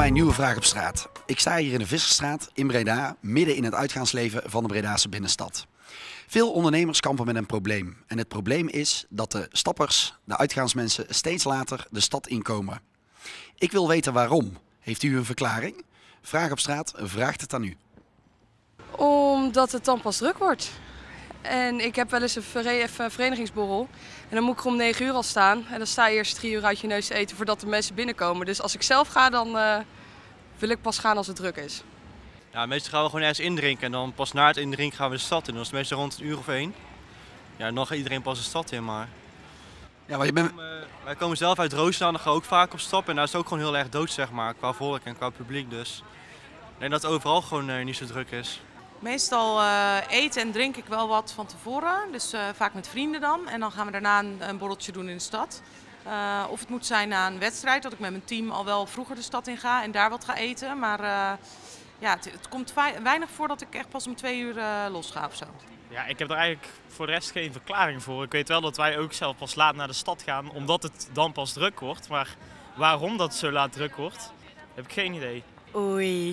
bij een nieuwe vraag op straat. Ik sta hier in de Visserstraat in Breda, midden in het uitgaansleven van de Bredaanse binnenstad. Veel ondernemers kampen met een probleem. En het probleem is dat de stappers, de uitgaansmensen, steeds later de stad inkomen. Ik wil weten waarom. Heeft u een verklaring? Vraag op straat vraagt het aan u. Omdat het dan pas druk wordt. En ik heb wel eens een verenigingsborrel. En dan moet ik er om 9 uur al staan. En dan sta je eerst 3 uur uit je neus te eten voordat de mensen binnenkomen. Dus als ik zelf ga, dan wil ik pas gaan als het druk is. Ja, meestal gaan we gewoon ergens indrinken en dan pas na het indrinken gaan we de stad in. Dat is meestal rond 1 uur of 1. Ja, en dan gaat iedereen pas de stad in, maar... Ja, maar je bent... Wij komen zelf uit Roosendaal, dan gaan we ook vaak op stap. En daar is het ook gewoon heel erg dood, zeg maar, qua volk en qua publiek. Dus ik denk dat het overal gewoon niet zo druk is. Meestal eten en drink ik wel wat van tevoren, dus vaak met vrienden dan. En dan gaan we daarna een borreltje doen in de stad. Of het moet zijn na een wedstrijd, dat ik met mijn team al wel vroeger de stad in ga en daar wat ga eten. Maar ja, het komt weinig voor dat ik echt pas om 2 uur los ga of zo. Ja, ik heb er eigenlijk voor de rest geen verklaring voor. Ik weet wel dat wij ook zelf pas laat naar de stad gaan, omdat het dan pas druk wordt. Maar waarom dat zo laat druk wordt, heb ik geen idee. Oei.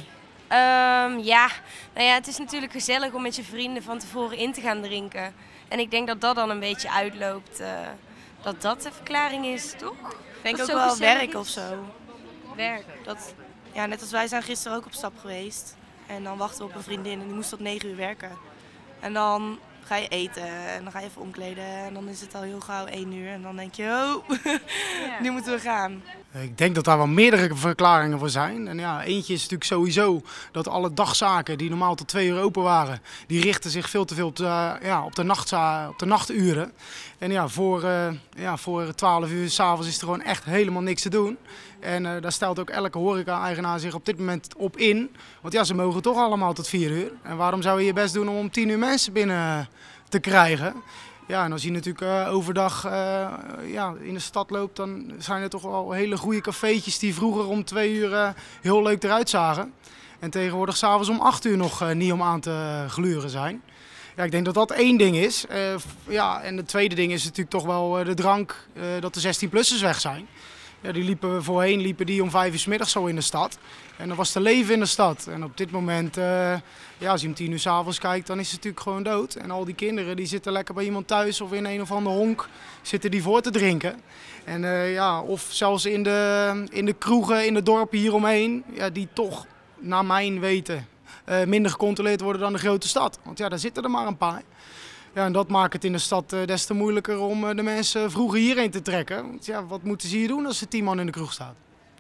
Het is natuurlijk gezellig om met je vrienden van tevoren in te gaan drinken. En ik denk dat dat dan een beetje uitloopt, dat dat de verklaring is, toch? Ik denk Dat ook zo wel gezellig werk is. of zo. Werk. Ja, net als wij zijn gisteren ook op stap geweest. En dan wachten we op een vriendin en die moest tot 9 uur werken. En dan ga je eten en dan ga je even omkleden en dan is het al heel gauw 1 uur. En dan denk je, oh, nu moeten we gaan. Ik denk dat daar wel meerdere verklaringen voor zijn. En ja, eentje is natuurlijk sowieso dat alle dagzaken die normaal tot 2 uur open waren, die richten zich veel te veel op de nachturen. En ja, voor 12 uur 's avonds is er gewoon echt helemaal niks te doen. En daar stelt ook elke horeca-eigenaar zich op dit moment op in. Want ja, ze mogen toch allemaal tot 4 uur. En waarom zou je je best doen om 10 uur mensen binnen te krijgen? Ja, en als je natuurlijk overdag in de stad loopt, dan zijn er toch wel hele goede cafeetjes die vroeger om 2 uur heel leuk eruit zagen. En tegenwoordig 's avonds om 8 uur nog niet om aan te gluren zijn. Ja, ik denk dat dat één ding is. En het tweede ding is natuurlijk toch wel de drank, dat de 16-plussers weg zijn. Ja, voorheen liepen die om 5 uur 's middags zo in de stad. En dan was er leven in de stad. En op dit moment, als je om 10 uur 's avonds kijkt, dan is het natuurlijk gewoon dood. En al die kinderen die zitten lekker bij iemand thuis of in een of ander honk zitten die voor te drinken. En of zelfs in de kroegen, in de dorpen hieromheen, ja, die toch, naar mijn weten, minder gecontroleerd worden dan de grote stad. Want ja, daar zitten er maar een paar. Ja, en dat maakt het in de stad des te moeilijker om de mensen vroeger hierheen te trekken. Want ja, wat moeten ze hier doen als er 10 man in de kroeg staat?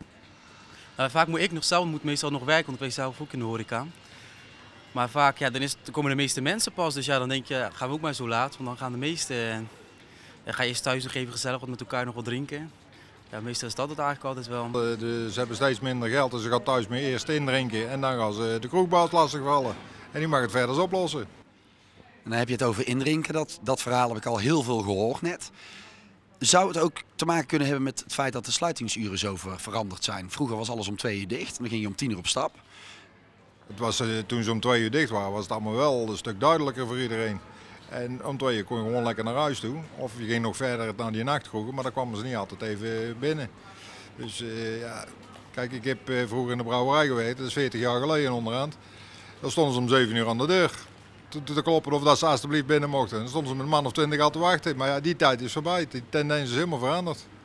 Vaak moet ik moet meestal nog werken, want ik ben zelf ook in de horeca. Maar vaak, ja, dan komen de meeste mensen pas. Dus ja, dan denk je, gaan we ook maar zo laat, want dan gaan de meesten. Dan ga je eerst thuis nog even gezellig wat met elkaar nog wat drinken. Ja, meestal is dat het eigenlijk altijd wel. Ze hebben steeds minder geld, dus ze gaan thuis meer eerst indrinken en dan gaan ze de kroegbaas lastigvallen. En die mag het verder oplossen. En dan heb je het over indrinken, dat verhaal heb ik al heel veel gehoord net. Zou het ook te maken kunnen hebben met het feit dat de sluitingsuren zo veranderd zijn? Vroeger was alles om 2 uur dicht en dan ging je om 10 uur op stap. Het was, toen ze om 2 uur dicht waren, was het allemaal wel een stuk duidelijker voor iedereen. En om 2 uur kon je gewoon lekker naar huis toe. Of je ging nog verder naar die nachtkroegen, maar dan kwamen ze niet altijd even binnen. Dus kijk, ik heb vroeger in de brouwerij gewerkt, dat is 40 jaar geleden onderhand. Dan stonden ze om 7 uur aan de deur te kloppen of dat ze alsjeblieft binnen mochten. Dan stonden ze met een man of 20 al te wachten. Maar ja, die tijd is voorbij. Die tendens is helemaal veranderd.